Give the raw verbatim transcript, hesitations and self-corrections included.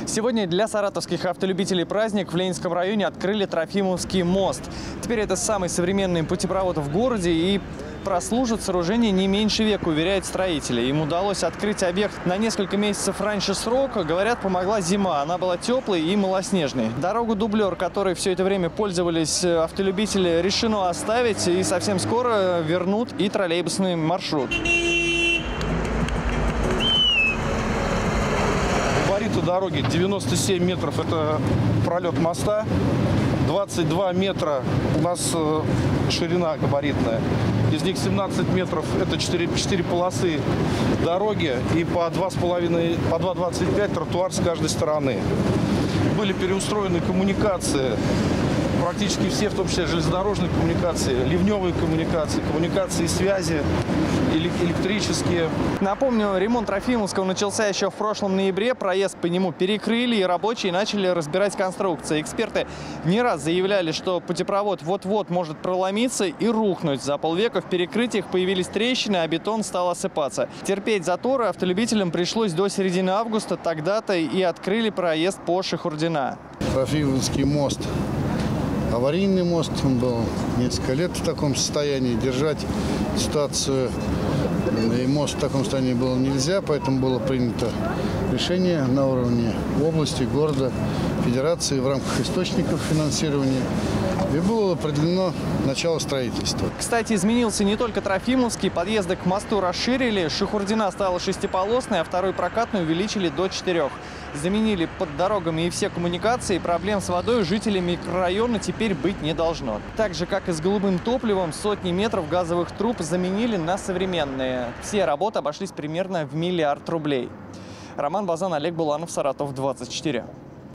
Сегодня для саратовских автолюбителей праздник. В Ленинском районе открыли Трофимовский мост. Теперь это самый современный путепровод в городе и прослужит сооружение не меньше века, уверяют строители. Им удалось открыть объект на несколько месяцев раньше срока. Говорят, помогла зима. Она была теплой и малоснежной. Дорогу-дублер, которой все это время пользовались автолюбители, решено оставить. И совсем скоро вернут и троллейбусный маршрут. Габариты дороги девяносто семь метров – это пролет моста. двадцать два метра у нас ширина габаритная. Из них семнадцать метров – это четыре, четыре полосы дороги и по два с половиной, по два двадцать пять тротуар с каждой стороны. Были переустроены коммуникации, практически все, в том числе железнодорожные коммуникации, ливневые коммуникации, коммуникации связи, электрические. Напомню, ремонт Трофимовского начался еще в прошлом ноябре. Проезд по нему перекрыли, и рабочие начали разбирать конструкции. Эксперты не раз заявляли, что путепровод вот-вот может проломиться и рухнуть. За полвека в перекрытиях появились трещины, а бетон стал осыпаться. Терпеть заторы автолюбителям пришлось до середины августа. Тогда-то и открыли проезд по Шихурдина. Трофимовский мост. Аварийный мост, он был несколько лет в таком состоянии. Держать ситуацию и мост в таком состоянии было нельзя, поэтому было принято решение на уровне области, города, федерации в рамках источников финансирования. И было определено начало строительства. Кстати, изменился не только Трофимовский. Подъезды к мосту расширили. Шихурдина стала шестиполосной, а второй прокатный увеличили до четырех. Заменили под дорогами и все коммуникации. Проблем с водой жителей микрорайона теперь быть не должно. Так же, как и с голубым топливом, сотни метров газовых труб заменили на современные. Все работы обошлись примерно в миллиард рублей. Роман Базан, Олег Буланов, Саратов, двадцать четыре.